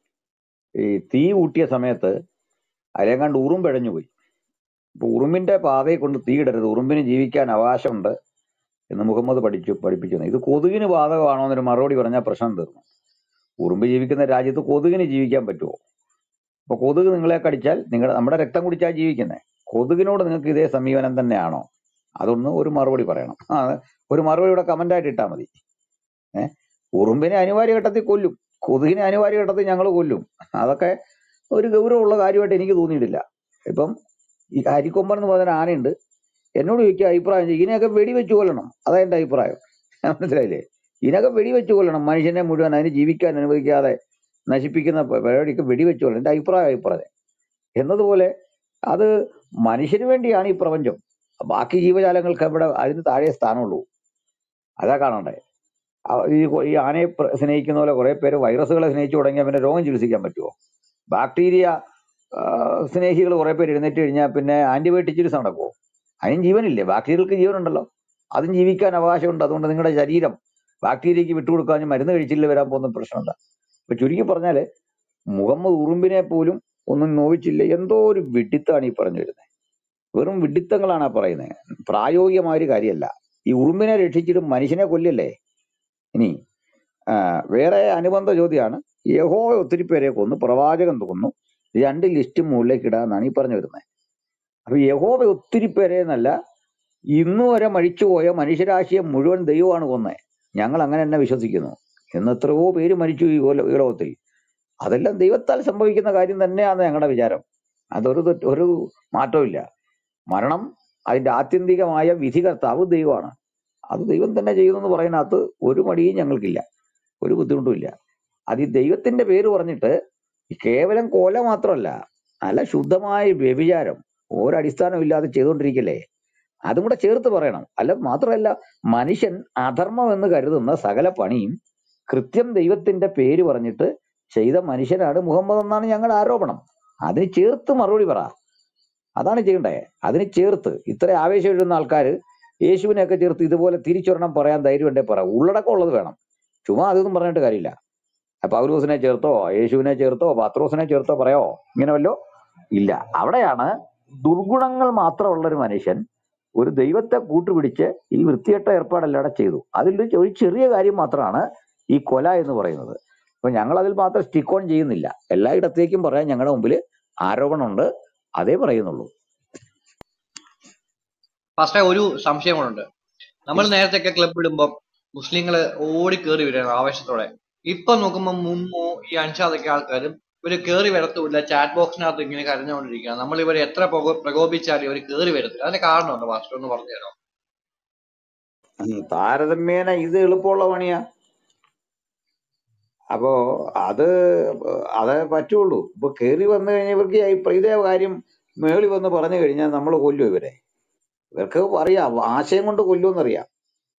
ഈ തീ കൂട്ടിയ സമയത്ത് അതിലെ കണ്ട് ഉറുമ്പെഴഞ്ഞു പോയി. ഇപ്പൊ ഉറുമ്പിന്റെ പാതയെ കൊണ്ട് തീ ഇടരുത്, ഉറുമ്പിന് ജീവിക്കാൻ അവകാശമുണ്ട് എന്ന് മുഹമ്മദ് പഠിച്ചു പഠിപ്പിക്കുന്നു. ഇത് കൊതുകിന് ബാധകമാണോ എന്നൊരു മറുപടി പറഞ്ഞാൽ പ്രശ്നം തീർന്നു. ഉറുമ്പ് ജീവിക്കുന്ന രാജ്യത്ത് കൊതുകിന് ജീവിക്കാൻ പറ്റുമോ? അപ്പൊ കൊതുക് നിങ്ങളെ കടിച്ചാൽ നിങ്ങൾ നമ്മുടെ രക്തം കുടിച്ചാൽ ജീവിക്കുന്നത്, കൊതുകിനോട് നിങ്ങൾക്ക് ഇതേ സമീപനം തന്നെയാണോ? അതൊന്ന് ഒരു മറുപടി പറയണം. ആ ഒരു മറുപടി ഇവിടെ കമന്റ് ആയിട്ട് ഇട്ടാൽ മതി. ഏഹ് ഉറുമ്പിനെ അനിവാര്യ ഘട്ടത്തിൽ കൊല്ലും, കൊതുകിനെ അനിവാര്യ ഘട്ടത്തിൽ ഞങ്ങൾ കൊല്ലും. അതൊക്കെ ഒരു ഗൗരവമുള്ള കാര്യമായിട്ട് എനിക്ക് തോന്നിയിട്ടില്ല. ഇപ്പം ഈ അരിക്കൊമ്പൻ എന്ന് പറഞ്ഞ ആനയുണ്ട്, എന്നോട് ചോദിക്കുക അഭിപ്രായം ചോദിക്കും, ഇതിനെയൊക്കെ വെടിവെച്ച് കൊല്ലണം, അതാ എന്റെ അഭിപ്രായം. മനസ്സിലായില്ലേ? ഇതിനൊക്കെ വെടിവെച്ച് കൊല്ലണം, മനുഷ്യനെ മുഴുവൻ അതിന് ജീവിക്കാൻ അനുവദിക്കാതെ നശിപ്പിക്കുന്ന പ- പരിപാടിക്ക് വെടിവെച്ച് കൊല്ലണം, എന്റെ അഭിപ്രായം അഭിപ്രായം എന്നതുപോലെ അത് മനുഷ്യന് വേണ്ടിയാണ് ഈ പ്രപഞ്ചം. ബാക്കി ജീവജാലങ്ങൾക്ക് അവിടെ അതിന് താഴെ സ്ഥാനമുള്ളൂ. അതാ കാണണ്ടേ. ആ ഈ കൊ- ഈ ആനയെ പ്ര- സ്നേഹിക്കുന്ന പോലെ കുറെ പേര് വൈറസുകളെ സ്നേഹിച്ചു തുടങ്ങിയാൽ പിന്നെ രോഗം ചികിത്സിക്കാൻ പറ്റുമോ? ബാക്ടീരിയ സ്നേഹികൾ കുറെ പേര് എഴുന്നേറ്റ് കഴിഞ്ഞാൽ പിന്നെ ആന്റിബയോട്ടിക് ചികിത്സ നടക്കുമോ? അതിനും ജീവനില്ലേ? ബാക്ടീരിയകൾക്ക് ജീവനുണ്ടല്ലോ, അതും ജീവിക്കാൻ അവകാശമുണ്ട്. അതുകൊണ്ട് നിങ്ങളുടെ ശരീരം ബാക്ടീരിയക്ക് വിട്ടുകൊടുക്കാൻ മരുന്ന് കഴിച്ചില്ല വരാൻ പോകുന്ന പ്രശ്നമുണ്ട്. ഇപ്പൊ ചുരുക്കി പറഞ്ഞാല് മുഹമ്മദ് ഉറുമ്പിനെ പോലും ഒന്നും നോവിച്ചില്ല. എന്തോ ഒരു വിഡിത്താണ് ഈ പറഞ്ഞു വരുന്നത്. വെറും വിഡിത്തങ്ങളാണ് ആ പറയുന്നത്, പ്രായോഗികമായ ഒരു കാര്യമല്ല. ഈ ഉറുമ്പിനെ രക്ഷിച്ചിട്ട് മനുഷ്യനെ കൊല്ലല്ലേ? ഇനി ആ, വേറെ അനുബന്ധ ചോദ്യമാണ്, യഹോവ ഒത്തിരി പേരെ കൊന്നു, പ്രവാചകൻ കൊന്നു, രണ്ട് ലിസ്റ്റ് മുകളിലേക്ക് ഇടാന്നാണ് ഈ പറഞ്ഞു വരുന്നത്. അപ്പൊ യഹോവ ഒത്തിരി പേരെ എന്നല്ല, ഇന്നു വരെ മരിച്ചുപോയ മനുഷ്യരാശിയെ മുഴുവൻ ദൈവമാണ് കൊന്നത്, ഞങ്ങൾ അങ്ങനെ തന്നെ വിശ്വസിക്കുന്നു. എന്ന് എത്രയോ പേര് മരിച്ചു ഈ ലോക- ഈ ലോകത്തിൽ. അതെല്ലാം ദൈവത്താൽ സംഭവിക്കുന്ന കാര്യം തന്നെയാണ് ഞങ്ങളുടെ വിചാരം. അതൊരു തെറ്റ് ഒരു മാറ്റവും ഇല്ല. മരണം അതിന്റെ ആത്യന്തികമായ വിധികർത്താവ് ദൈവമാണ്. അത് ദൈവം തന്നെ ചെയ്യുന്നെന്ന് പറയുന്നതിനകത്ത് ഒരു മടിയും ഞങ്ങൾക്കില്ല, ഒരു ബുദ്ധിമുട്ടുമില്ല. അത് ഈ ദൈവത്തിന്റെ പേര് പറഞ്ഞിട്ട് ഈ കേവലം കൊല മാത്രമല്ല, നല്ല ശുദ്ധമായ വ്യഭിചാരം ഒരടിസ്ഥാനം ഇല്ലാതെ ചെയ്തുകൊണ്ടിരിക്കല്ലേ, അതും കൂടെ ചേർത്ത് പറയണം. അല്ല മാത്രമല്ല, മനുഷ്യൻ അധർമ്മം എന്ന് കരുതുന്ന സകല പണിയും കൃത്യം ദൈവത്തിന്റെ പേര് പറഞ്ഞിട്ട് ചെയ്ത മനുഷ്യനാണ് മുഹമ്മദ് എന്നാണ് ഞങ്ങളുടെ ആരോപണം. അതിന് ചേർത്ത് മറുപടി പറ, അതാണ് ചെയ്യണ്ടേ. അതിന് ചേർത്ത് ഇത്ര ആവേശം എഴുതുന്ന ആൾക്കാർ യേശുവിനെയൊക്കെ ചേർത്ത് ഇതുപോലെ തിരിച്ചൊരെണ്ണം പറയാൻ ധൈര്യം ഉണ്ടേ പറ, ഉള്ളടക്കം ഉള്ളത് വേണം. ചുമ്മാ അതൊന്നും പറഞ്ഞിട്ട് കാര്യമില്ല. പൗലോസിനെ ചേർത്തോ യേശുവിനെ ചേർത്തോ പത്രോസിനെ ചേർത്തോ പറയോ? ഇങ്ങനെ വല്ലോ ഇല്ല. അവിടെയാണ് ദുർഗുണങ്ങൾ മാത്രമുള്ള ഒരു മനുഷ്യൻ ഒരു ദൈവത്തെ കൂട്ടുപിടിച്ച് ഈ വൃത്തികെട്ട ഏർപ്പാടല്ലാതെ ചെയ്തു. അതിൽ ഒരു ചെറിയ കാര്യം മാത്രമാണ് ഈ കൊല എന്ന് പറയുന്നത്. അപ്പൊ ഞങ്ങൾ അതിൽ മാത്രം സ്റ്റിക്ക് ഓൺ ചെയ്യുന്നില്ല, എല്ലായിടത്തേക്കും പറയാൻ ഞങ്ങളുടെ മുമ്പിൽ ആരോപണമുണ്ട്, അതേ പറയുന്നുള്ളൂ. ഫസ്റ്റ് ഒരു സംശയം കൂടെ. നമ്മൾ നേരത്തെ ഒക്കെ ക്ലബ് ഇടുമ്പോൾ മുസ്ലിങ്ങള് ഓടി കയറി വരികയാണ് ആവേശത്തോടെ. ഇപ്പൊ നോക്കുമ്പോൾ മുമ്മു ഈ അൻഷാദൊക്കെ ആൾക്കാരും ഇവര് കയറി വരത്തുമില്ല, ചാറ്റ് ബോക്സിനകത്ത് ഇങ്ങനെ കരഞ്ഞുകൊണ്ടിരിക്കുകയാണ്. നമ്മൾ ഇവരെ എത്ര പ്രകോ- പ്രകോപിച്ചാലും ഇവർ കയറി വരത്തില്ല. അതിന്റെ കാരണമുണ്ടോ മാസ്റ്റർ ഒന്ന് പറഞ്ഞു തരാം? ഉം, താരതമ്യേന ഇത് എളുപ്പമുള്ള പണിയാ. അപ്പോ അത് അതേ പറ്റുള്ളൂ. ഇപ്പൊ കയറി വന്നു കഴിഞ്ഞാൽ ഇവർക്ക് ഈ ഇതേ കാര്യം മേളി വന്ന് പറഞ്ഞു കഴിഞ്ഞാൽ നമ്മൾ കൊല്ലും ഇവരെ. ഇവർക്ക് അറിയാം, ആശയം കൊണ്ട് കൊല്ലുമെന്നറിയാം.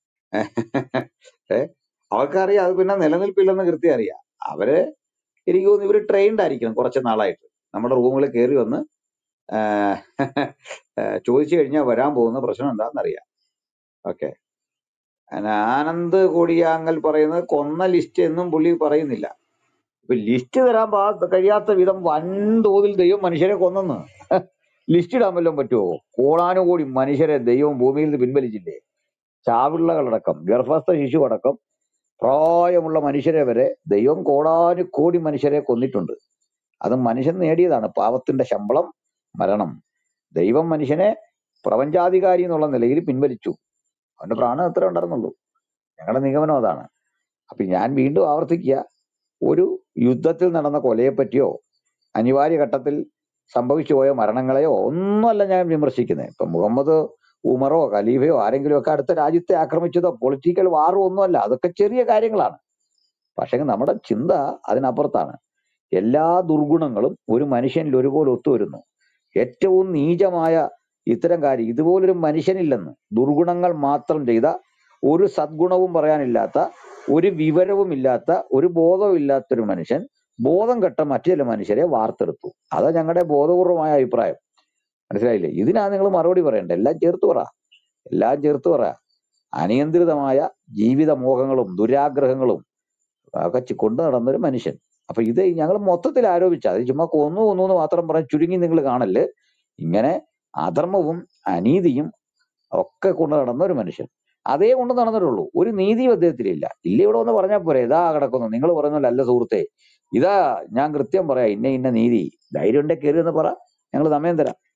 ഏ അവർക്കറിയാം അത് പിന്നെ നിലനിൽപ്പില്ലെന്ന് കൃത്യം അറിയാം. അവര് എനിക്ക് തോന്നുന്നു ഇവര് ട്രെയിൻഡ് ആയിരിക്കണം കുറച്ച് നാളായിട്ട്. നമ്മുടെ റൂമുകളിൽ കയറി വന്ന് ആഹ് ചോദിച്ചു കഴിഞ്ഞാൽ വരാൻ പോകുന്ന പ്രശ്നം എന്താണെന്നറിയാം. ഓക്കെ. ആനന്ദ് കോടിയാങ്കൽ പറയുന്നത് കൊന്ന ലിസ്റ്റ് എന്നും പുള്ളി പറയുന്നില്ല. ഇപ്പൊ ലിസ്റ്റ് തരാൻ പാ കഴിയാത്ത വിധം വൻതോതിൽ ദൈവം മനുഷ്യരെ കൊന്നെന്ന് ലിസ്റ്റ് ഇടാൻ വല്ലതും പറ്റുമോ? കോടാനുകോടി മനുഷ്യരെ ദൈവം ഭൂമിയിൽ നിന്ന് പിൻവലിച്ചില്ലേ? ചാവിള്ളകളടക്കം, ഗർഭസ്ഥ ശിശു അടക്കം, പ്രായമുള്ള മനുഷ്യരെ വരെ ദൈവം കോടാനുകോടി മനുഷ്യരെ കൊന്നിട്ടുണ്ട്. അത് മനുഷ്യൻ നേടിയതാണ്. പാപത്തിന്റെ ശമ്പളം മരണം. ദൈവം മനുഷ്യനെ പ്രപഞ്ചാധികാരി എന്നുള്ള നിലയിൽ പിൻവലിച്ചു. അവന്റെ പ്രാണൻ എത്ര ഉണ്ടായിരുന്നുള്ളൂ. ഞങ്ങളുടെ നിഗമനം അതാണ്. അപ്പൊ ഞാൻ വീണ്ടും ആവർത്തിക്കുക, ഒരു യുദ്ധത്തിൽ നടന്ന കൊലയെ പറ്റിയോ അനിവാര്യ ഘട്ടത്തിൽ സംഭവിച്ചു പോയ മരണങ്ങളെയോ ഒന്നുമല്ല ഞാൻ വിമർശിക്കുന്നത്. ഇപ്പൊ മുഹമ്മദ് ഉമറോ ഖലീഫയോ ആരെങ്കിലും ഒക്കെ അടുത്ത രാജ്യത്തെ ആക്രമിച്ചതോ പൊളിറ്റിക്കൽ വാറോ ഒന്നുമല്ല. അതൊക്കെ ചെറിയ കാര്യങ്ങളാണ്. പക്ഷെ നമ്മുടെ ചിന്ത അതിനപ്പുറത്താണ്. എല്ലാ ദുർഗുണങ്ങളും ഒരു മനുഷ്യനിൽ ഒരുപോലെ ഒത്തുവരുന്നു. ഏറ്റവും നീചമായ ഇത്തരം കാര്യം ഇതുപോലൊരു മനുഷ്യനില്ലെന്ന്, ദുർഗുണങ്ങൾ മാത്രം ചെയ്ത, ഒരു സദ്ഗുണവും പറയാനില്ലാത്ത, ഒരു വിവരവും ഇല്ലാത്ത, ഒരു ബോധവും ഇല്ലാത്തൊരു മനുഷ്യൻ ബോധം കെട്ട മറ്റു ചില മനുഷ്യരെ വാർത്തെടുത്തു. അതാ ഞങ്ങളുടെ ബോധപൂർവമായ അഭിപ്രായം. മനസ്സിലായില്ലേ? ഇതിനാ നിങ്ങൾ മറുപടി പറയണ്ടേ? എല്ലാം ചേർത്ത് പറ, എല്ലാം ചേർത്ത് പറ. അനിയന്ത്രിതമായ ജീവിത മോഹങ്ങളും ദുരാഗ്രഹങ്ങളും ഒക്കെ ചി- കൊണ്ടു നടന്നൊരു മനുഷ്യൻ. അപ്പൊ ഇത് ഞങ്ങൾ മൊത്തത്തിൽ ആരോപിച്ച, അത് ചുമ്മാ കൊന്നു കൊന്നു എന്ന് മാത്രം പറഞ്ഞ് ചുരുങ്ങി നിങ്ങൾ കാണല്. ഇങ്ങനെ അധർമ്മവും അനീതിയും ഒക്കെ കൊണ്ടു നടന്ന ഒരു മനുഷ്യൻ. അതേ കൊണ്ട് നടന്നിട്ടുള്ളൂ. ഒരു നീതിയും അദ്ദേഹത്തിലില്ല. ഇല്ല ഇവിടെ ഒന്ന് പറഞ്ഞാൽ പോരെ, ഇതാ കിടക്കുന്നു. നിങ്ങൾ പറയുന്നല്ലോ, അല്ല സുഹൃത്തെ, ഇതാ ഞാൻ കൃത്യം പറയാം, ഇന്ന ഇന്ന നീതി. ധൈര്യം ഉണ്ടെ കയറി എന്ന് പറ, ഞങ്ങൾ സമയം തരാം.